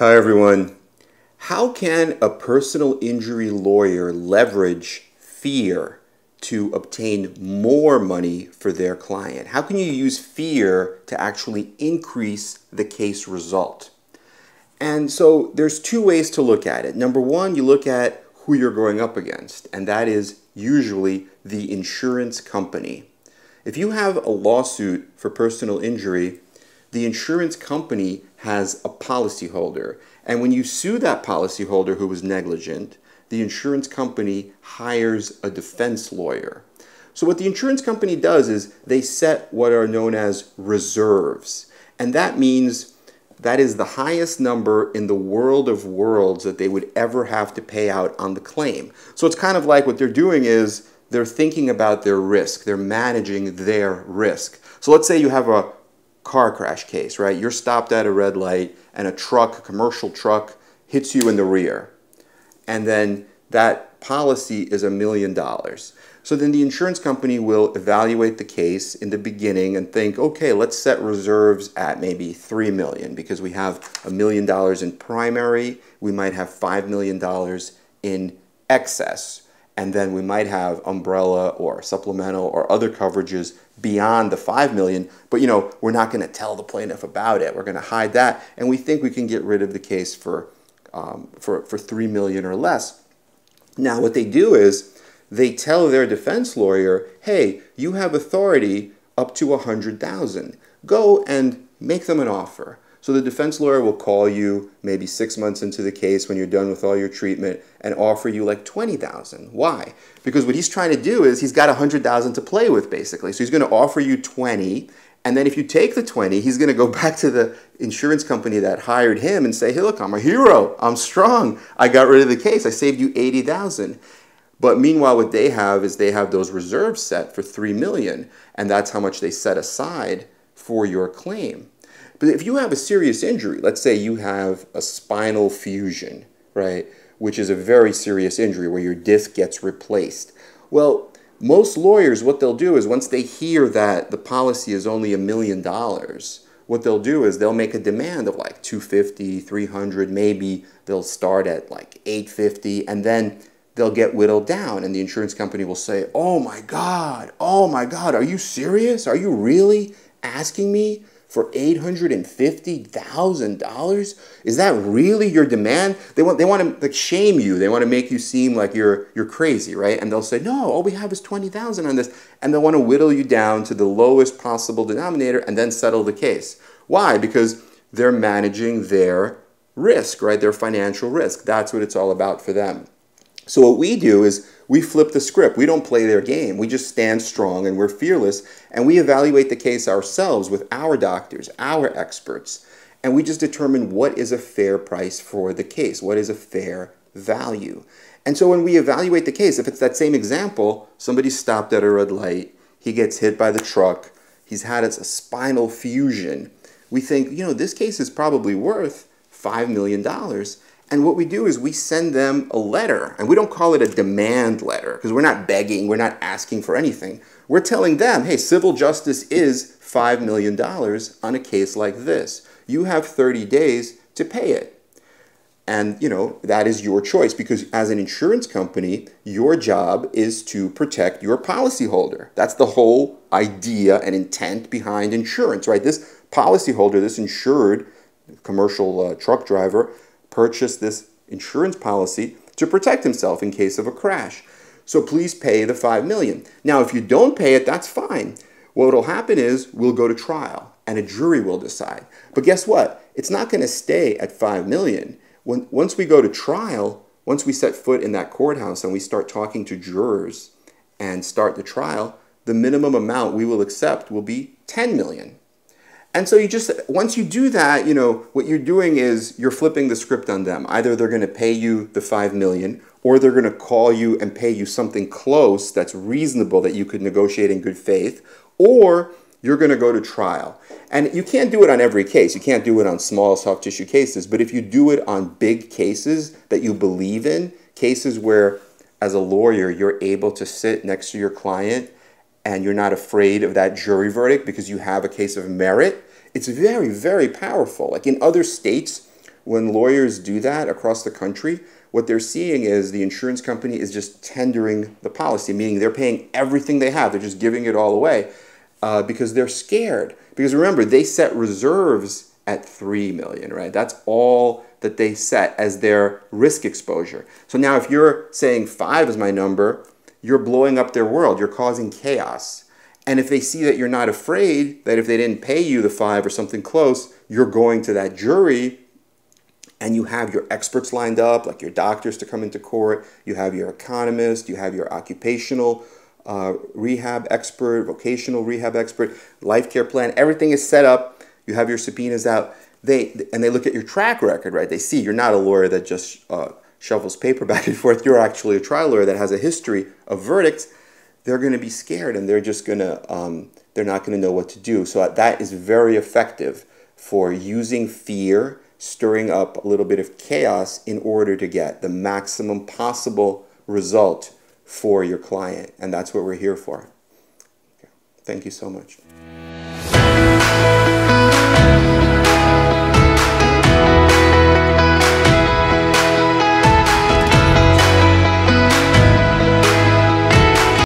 Hi everyone. How can a personal injury lawyer leverage fear to obtain more money for their client? How can you use fear to actually increase the case result? And so there's two ways to look at it. Number one, you look at who you're going up against, and that is usually the insurance company. If you have a lawsuit for personal injury, the insurance company has a policyholder. And when you sue that policyholder who was negligent, the insurance company hires a defense lawyer. So what the insurance company does is they set what are known as reserves. And that means that is the highest number in the world of worlds that they would ever have to pay out on the claim. So it's kind of like what they're doing is they're thinking about their risk. They're managing their risk. So let's say you have a car crash case, right? You're stopped at a red light and a truck, a commercial truck, hits you in the rear. And then that policy is $1 million. So then the insurance company will evaluate the case in the beginning and think, okay, let's set reserves at maybe $3 million because we have $1 million in primary, we might have $5 million in excess, and then we might have umbrella or supplemental or other coverages beyond the $5 million, but we're not going to tell the plaintiff about it. We're going to hide that, and we think we can get rid of the case for $3 million or less. Now what they do is they tell their defense lawyer, hey, you have authority up to $100,000. Go and make them an offer. So the defense lawyer will call you maybe 6 months into the case when you're done with all your treatment and offer you like $20,000. Why? Because what he's trying to do is he's got $100,000 to play with basically. So he's going to offer you 20, and then if you take the 20, he's going to go back to the insurance company that hired him and say, hey, look, I'm a hero. I'm strong. I got rid of the case. I saved you $80,000. But meanwhile, what they have is they have those reserves set for $3 million, and that's how much they set aside for your claim. But if you have a serious injury, let's say you have a spinal fusion, right, which is a very serious injury where your disc gets replaced. Well, most lawyers, what they'll do is once they hear that the policy is only $1 million, what they'll do is they'll make a demand of like $250, $300, maybe they'll start at like $850, and then they'll get whittled down, and the insurance company will say, oh my God, are you serious? Are you really asking me for $850,000? Is that really your demand? They want to like shame you. They want to make you seem like you're crazy, right? And they'll say, no, all we have is $20,000 on this. And they'll want to whittle you down to the lowest possible denominator and then settle the case. Why? Because they're managing their risk, right? Their financial risk. That's what it's all about for them. So what we do is we flip the script. We don't play their game. We just stand strong and we're fearless, and we evaluate the case ourselves with our doctors, our experts, and we just determine what is a fair price for the case, what is a fair value. And so when we evaluate the case, if it's that same example, somebody stopped at a red light, he gets hit by the truck, he's had a spinal fusion, we think, this case is probably worth $5 million. And what we do is we send them a letter, and we don't call it a demand letter because we're not begging, we're not asking for anything. We're telling them, hey, civil justice is $5 million on a case like this. You have 30 days to pay it. And, that is your choice because as an insurance company, your job is to protect your policyholder. That's the whole idea and intent behind insurance, right? This policyholder, this insured commercial truck driver, purchase this insurance policy to protect himself in case of a crash. So please pay the $5 million. Now, if you don't pay it, that's fine. What will happen is we'll go to trial and a jury will decide. But guess what? It's not going to stay at $5 million. Once we go to trial, once we set foot in that courthouse and we start talking to jurors and start the trial, the minimum amount we will accept will be $10 million. And so once you do that, what you're doing is you're flipping the script on them. Either they're going to pay you the $5 million, or they're going to call you and pay you something close that's reasonable that you could negotiate in good faith, or you're going to go to trial. And you can't do it on every case. You can't do it on small soft tissue cases. But if you do it on big cases that you believe in, cases where as a lawyer you're able to sit next to your client and you're not afraid of that jury verdict because you have a case of merit, it's very, very powerful. Like in other states, when lawyers do that across the country, what they're seeing is the insurance company is just tendering the policy, meaning they're paying everything they have. They're just giving it all away because they're scared. Because remember, they set reserves at $3 million, right? That's all that they set as their risk exposure. So now if you're saying 5 is my number, you're blowing up their world. You're causing chaos. And if they see that you're not afraid, that if they didn't pay you the 5 or something close, you're going to that jury and you have your experts lined up, like your doctors to come into court, you have your economist, you have your occupational rehab expert, vocational rehab expert, life care plan, everything is set up, you have your subpoenas out, they look at your track record, right? They see you're not a lawyer that just shuffles paper back and forth, you're actually a trial lawyer that has a history of verdicts. They're going to be scared and they're just going to, they're not going to know what to do. So that is very effective for using fear, stirring up a little bit of chaos in order to get the maximum possible result for your client. And that's what we're here for. Okay. Thank you so much.